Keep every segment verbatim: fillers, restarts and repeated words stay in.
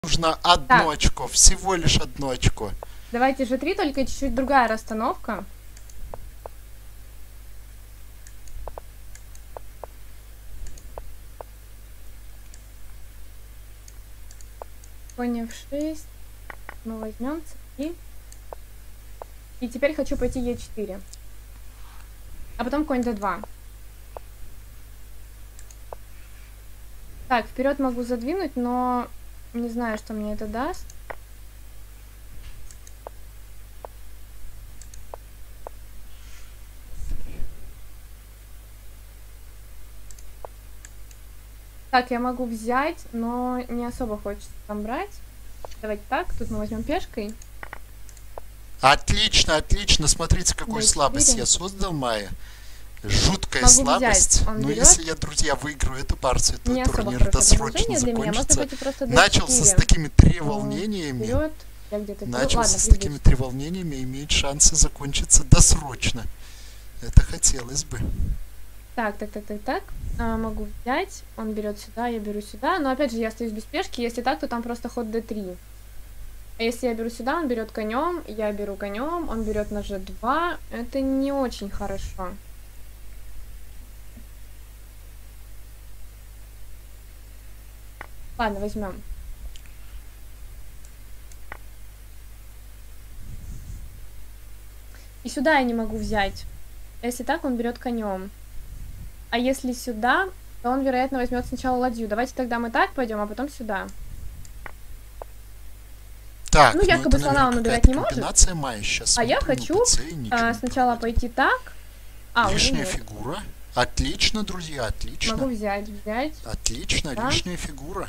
Нужно одно Так. очко, всего лишь одно очко. Давайте же три, только чуть-чуть другая расстановка. Конь эф шесть. Мы возьмем цепи. И теперь хочу пойти е четыре. А потом конь дэ два. Так, вперед могу задвинуть, но не знаю, что мне это даст. Так, я могу взять, но не особо хочется там брать. Давайте так, тут мы возьмем пешкой. Отлично, отлично. Смотрите, какую дэ слабость четыре. я создал, Майя. Жуткая Могу слабость. взять, он Но берет. если я, друзья, выиграю эту партию, то Не особо турнир хорошее досрочно предложение для меня. Может закончится. быть, и просто дэ Начался с четыре. такими треволнениями. Вперед. Я где-то вперед. Начался Ладно, с плюс такими дэ четыре. треволнениями, имеет шансы закончиться досрочно. Это хотелось бы. Так, так, так, так, так. А, могу взять. Он берет сюда, я беру сюда. Но опять же, я остаюсь без пешки. Если так, то там просто ход дэ три. А если я беру сюда, он берет конем, я беру конем, он берет на жэ два. Это не очень хорошо. Ладно, возьмем. И сюда я не могу взять. Если так, он берет конем. А если сюда, то он, вероятно, возьмет сначала ладью. Давайте тогда мы так пойдем, а потом сюда. Так, Ну, якобы это, слона наверное, он убирать какая-то не может. комбинация Майя. Сейчас А я смотрю, хочу на ПЦ и ничего а, не сначала проходит. пойти так. А, уже Лишняя нет. фигура. Отлично, друзья, отлично. Могу взять, взять. Отлично, Да. лишняя фигура.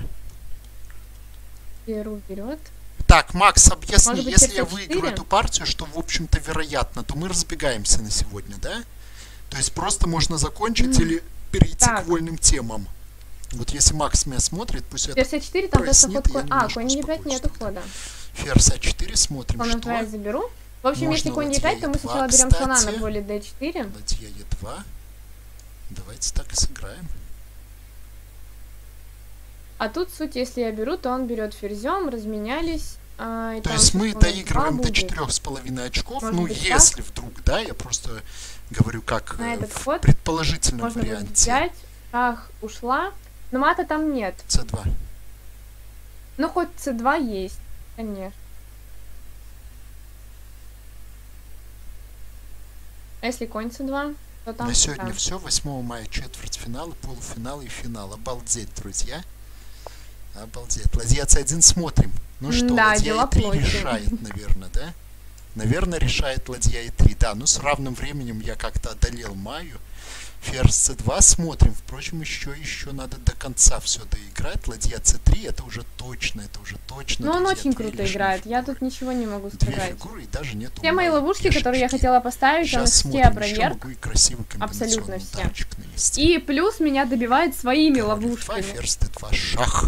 Беру вперед. Так, Макс, объясни, Может быть, если я пятьдесят выиграю четыре? эту партию, что, в общем-то, вероятно, то мы разбегаемся на сегодня, да? То есть просто можно закончить М. или перейти Так. к вольным темам. Вот если Макс меня смотрит, пусть это пятьдесят четыре, там просто прояснит, ход я конь. А, немножко конь е пять нету успокоюсь тогда. хода. Ферзь а четыре, смотрим, Слон эф два я что. заберу. В общем, Можно если конь е ладья пять, то мы е два, сначала берем слона кстати. на поле дэ четыре. Ладья е два. Давайте так и сыграем. А тут суть, если я беру, то он берет ферзем, разменялись. А, и То там есть мы слон эф два доигрываем до будет. четырех с половиной очков. Может Ну, быть, если вдруг, да, я просто говорю как На э, этот в ход предположительном можно будет варианте. взять. Шах ушла. Но мата там нет. цэ два. Ну, хоть цэ два есть, конечно. А если конь цэ два, то там... На сегодня да. все. восьмого мая четвертьфинал, полуфинал и финал. Обалдеть, друзья. Обалдеть. Ладья цэ один смотрим. Ну что, Да, ладья дела е три плохи. решает, наверное, да? Наверное, решает ладья е три. Да, ну с равным временем я как-то одолел Майю. Ферзь цэ два смотрим. Впрочем, еще еще надо до конца все доиграть. Ладья цэ три это уже точно, это уже точно. Ну, он друзья, очень две круто лишние играет. Я фигуры. тут ничего не могу Две сказать. фигуры и даже нету Все мои Майи ловушки, которые я пешечки. хотела поставить, Сейчас он все смотрим, еще опроверг. могу и красивый комбинационный Абсолютно все. ударчик нанести. И плюс меня добивает своими Король эф два, ловушками. ферзь тэ два, шах.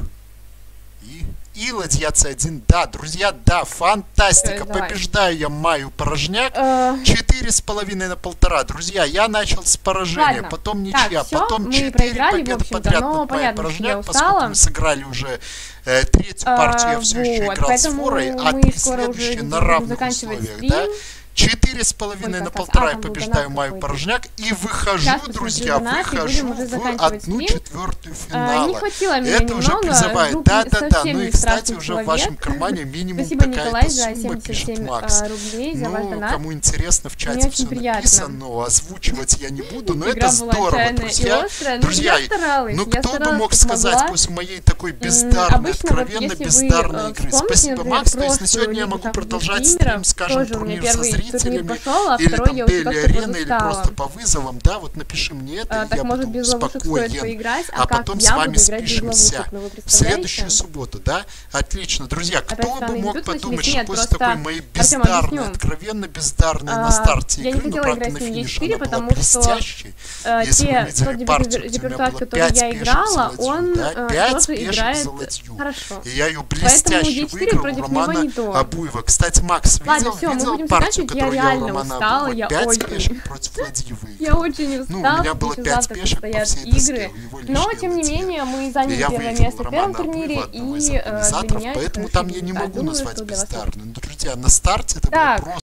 И, и ладья цэ один. Да, друзья, да, фантастика. Всё, давай. Побеждаю я Майю Порожняк. Э, Четыре с половиной на полтора. Друзья, я начал с поражения, Ладно. потом Так, ничья, всё, потом мы четыре проиграли, в победы общем-то, подряд но над Майей понятно, что я Порожняк, поскольку устала. мы сыграли уже э, третью партию, я а, все еще вот, играл с поэтому Форой, а мы три скоро уже следующие на будем равных заканчивать условиях, стрим. да? Четыре с половиной Ой, на как раз- полтора а, я там был побеждаю донат Майю какой-то. Порожняк и выхожу, Сейчас посмотрю друзья, донат, и выхожу будем уже в заканчивать одну стрим. четвертую А, финала. не хватило меня Это уже немного, призывает. друг Да, не- да, да. совсем Ну и, не кстати, страшный уже человек. в вашем кармане минимум Спасибо, такая-то Николай, за сумма, семьдесят пишет семь Макс. а, рублей за ваш Ну, донат. кому интересно, в чате Мне все очень приятно. написано, озвучивать я не буду, но Игра это была здорово, отчаянная и друзья. острая, но Друзья, я старалась, ну я кто бы старалась, мог как сказать могла. после моей такой М, бездарной, обычно вот откровенно если вы, бездарной э, игры? вспомните, Спасибо, например, Макс. То есть на прошлую сегодня я Лигу могу Топ продолжать Стримеров, стрим, скажем, тоже у меня турнир со первый турнир зрителями, пошел, а или второй там я уже Белли как-то Арена, или подустала. просто по вызовам, да, вот напиши мне это, А, и так, я может, буду без ловушек стоит спокоен. поиграть, а, А как потом с я вами буду играть без спишемся ловушек, ну вы в представляете? следующую субботу, да? Отлично, друзья, Опять кто бы странные мог дебют подумать, начались? что Нет, после просто, такой моей Артём, бездарной, объясню. откровенно бездарной А, на старте я не игры, ну, хотела правда, играть на с ним финише е четыре, она была потому что блестящей. э, Если вы те, видели тот партию, где у репертуар, меня было который пять я пешек играла, за ладью, он да, э, пять тоже пешек играет за ладью. хорошо. И я ее Поэтому блестяще е четыре выиграл у против него Романа не то. Абуева. Кстати, Макс, Ладно, видел, все, мы видел будем партию, заканчивать. которую я у реально Романа устала, вот я пять очень. пешек против ладьи выиграл. Я очень Ну, устала, у меня было еще пять завтра пешек по предстоят всей доске, игры. у него Но, лишняя тем не ладья. менее, мы И заняли я первое выиграл место в первом Романа турнире, Обрыва, одного из и э, для организаторов, меня это поэтому хороший там я не результат. могу Думаю, назвать что для вас тоже. бездарным. Друзья, на старте это было Так, просто